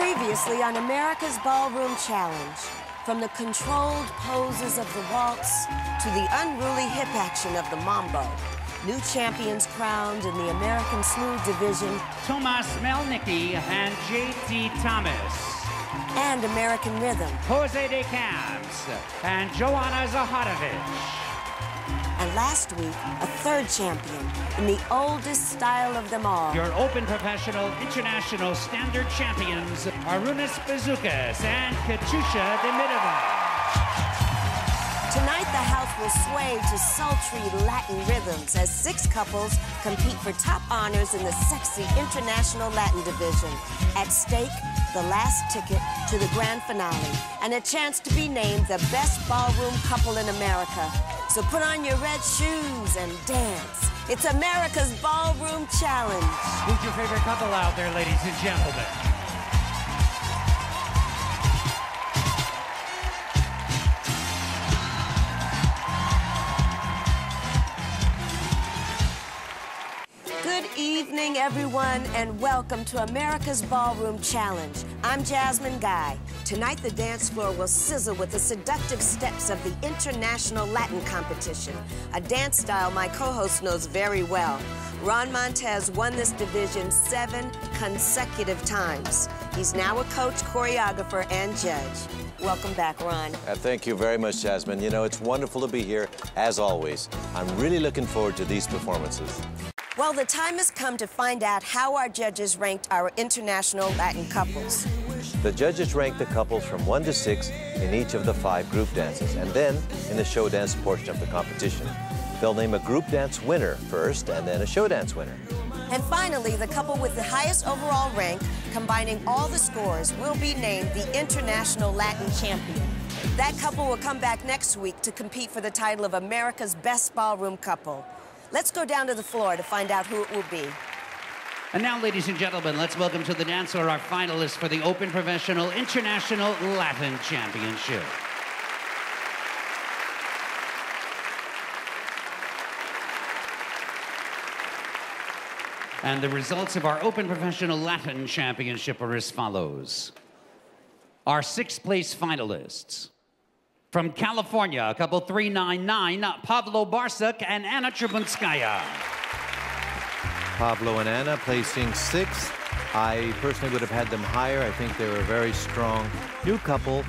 Previously on America's Ballroom Challenge, from the controlled poses of the waltz to the unruly hip action of the mambo, new champions crowned in the American Smooth Division, Tomas Melnicki and J.T. Thomas. And American Rhythm, Jose de Camps and Joanna Zaharovic. And last week, a third champion in the oldest style of them all. Your Open Professional International Standard Champions, Arunas Bazoukas and Katusha Demidova. Tonight, the house will sway to sultry Latin rhythms as 6 couples compete for top honors in the sexy International Latin Division. At stake, the last ticket to the grand finale and a chance to be named the best ballroom couple in America. So put on your red shoes and dance. It's America's Ballroom Challenge. Who's your favorite couple out there, ladies and gentlemen? Good evening, everyone, and welcome to America's Ballroom Challenge. I'm Jasmine Guy. Tonight, the dance floor will sizzle with the seductive steps of the International Latin Competition, a dance style my co-host knows very well. Ron Montez won this division 7 consecutive times. He's now a coach, choreographer, and judge. Welcome back, Ron. Thank you very much, Jasmine. You know, it's wonderful to be here, as always. I'm really looking forward to these performances. Well, the time has come to find out how our judges ranked our international Latin couples. The judges ranked the couples from 1 to 6 in each of the 5 group dances, and then in the show dance portion of the competition. They'll name a group dance winner first, and then a show dance winner. And finally, the couple with the highest overall rank, combining all the scores, will be named the International Latin Champion. That couple will come back next week to compete for the title of America's Best Ballroom Couple. Let's go down to the floor to find out who it will be. And now, ladies and gentlemen, let's welcome to the dance floor our finalists for the Open Professional International Latin Championship. And the results of our Open Professional Latin Championship are as follows. Our 6th place finalists. From California, couple 399, Pablo Barsak and Anna Tribunskaya. Pablo and Anna placing 6th. I personally would have had them higher. I think they're a very strong new couple.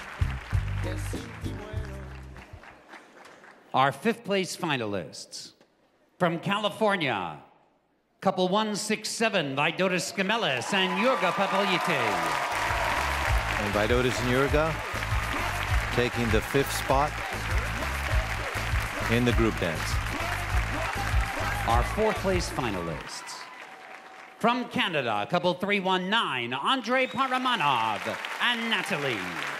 Our 5th place finalists. From California, couple 167, Vaidotas Skamelis and Jurga Papaliete. And Vaidotas and Jurga taking the 5th spot in the group dance. Our 4th place finalists. From Canada, couple 319, Andrei Paramanov and Natalie.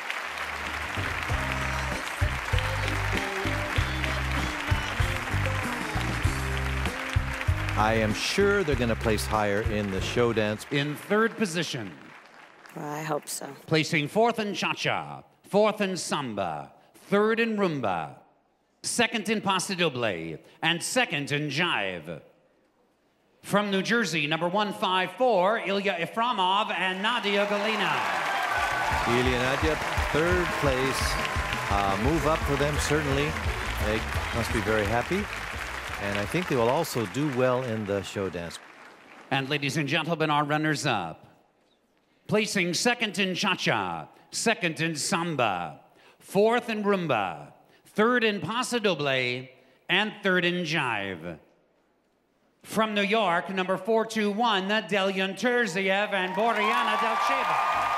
I am sure they're going to place higher in the show dance. In 3rd position. Well, I hope so. Placing 4th in cha-cha, 4th in samba, 3rd in rumba, 2nd in paso doble, and 2nd in jive. From New Jersey, number 154, Ilya Eframov and Nadia Galina. Ilya and Nadia, 3rd place. Move up for them, certainly. They must be very happy. And I think they will also do well in the show dance. And ladies and gentlemen, our runners-up. Placing 2nd in cha-cha, 2nd in samba, 4th in rumba, 3rd in paso doble, and 3rd in jive. From New York, number 421, Delian Terziev and Boriana Delcheva.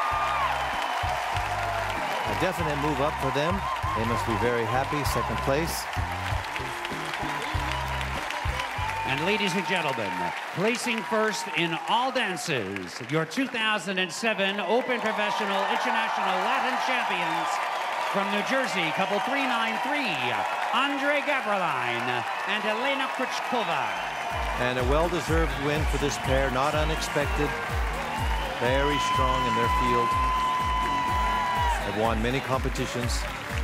A definite move up for them. They must be very happy, 2nd place. And ladies and gentlemen, placing 1st in all dances, your 2007 Open Professional International Latin Champions. From New Jersey, couple 393, Andre Gabriline and Elena Krichkova. And a well-deserved win for this pair, not unexpected. Very strong in their field. Have won many competitions.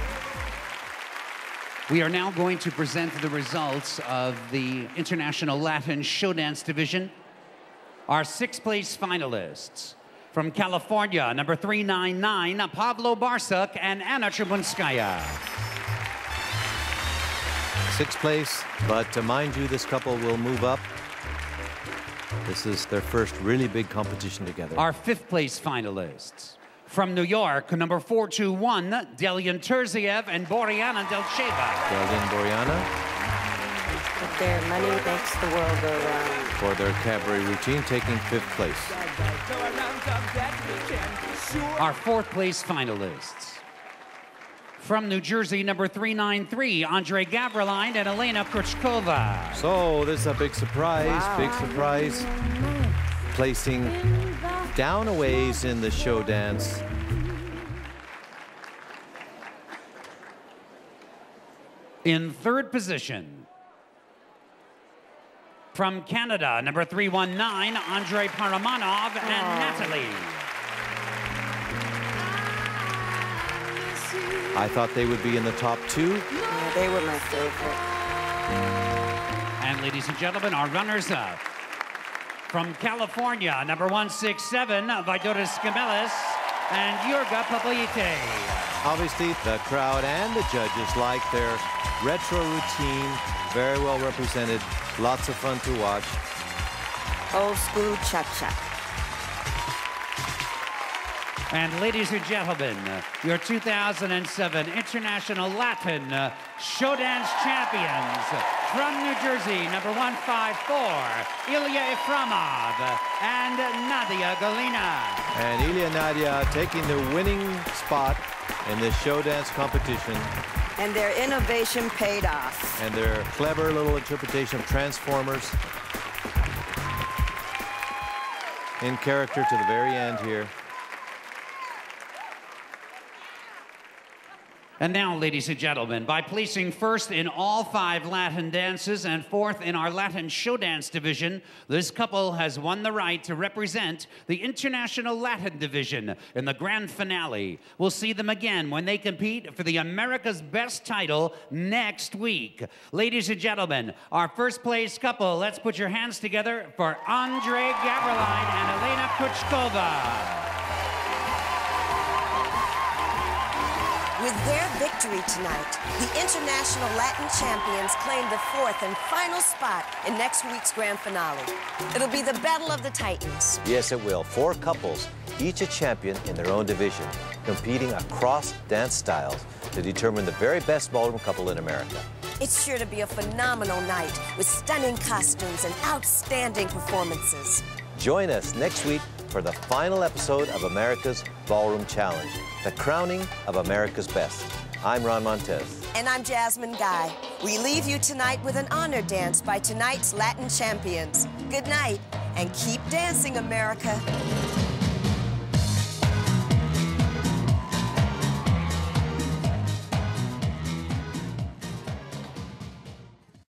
We are now going to present the results of the International Latin Show Dance Division. Our 6th place finalists. From California, number 399, Pavlo Barsuk and Anna Tribunskaya. Sixth place, but mind you, this couple will move up. This is their first really big competition together. Our fifth place finalists. From New York, number 421, Delian Terziev and Boriana Delcheva. Delian Boriana. But their money makes the world go round. For their cabaret routine, taking fifth place. Our fourth place finalists. From New Jersey, number 393, Andre Gavriline and Elena Kruchkova. So this is a big surprise, Wow. big surprise. Placing down a ways in the show dance. In third position. From Canada, number 319, Andrei Paramanov and Natalie. I thought they would be in the top two. Yeah, they were my favorite. And ladies and gentlemen, our runners-up. From California, number 167, Vaidotas Skamelis and Jurga Papaite. Obviously, the crowd and the judges like their retro routine. Very well represented. Lots of fun to watch. Old school cha-cha. And ladies and gentlemen, your 2007 International Latin Show Dance Champions from New Jersey, number 154, Ilya Efremov and Nadia Galina. And Ilya Nadia taking the winning spot in this show dance competition. And their innovation paid off. And their clever little interpretation of Transformers in character to the very end here. And now, ladies and gentlemen, by placing first in all 5 Latin dances and fourth in our Latin show dance division, this couple has won the right to represent the International Latin Division in the grand finale. We'll see them again when they compete for the America's Best title next week. Ladies and gentlemen, our first place couple, let's put your hands together for Andre Gavriline and Elena Kruchkova. With their victory tonight, the International Latin Champions claim the 4th and final spot in next week's grand finale. It'll be the Battle of the Titans. Yes, it will. 4 couples, each a champion in their own division, competing across dance styles to determine the very best ballroom couple in America. It's sure to be a phenomenal night with stunning costumes and outstanding performances. Join us next week for the final episode of America's Ballroom Challenge, the crowning of America's best. I'm Ron Montez. And I'm Jasmine Guy. We leave you tonight with an honor dance by tonight's Latin champions. Good night, and keep dancing, America.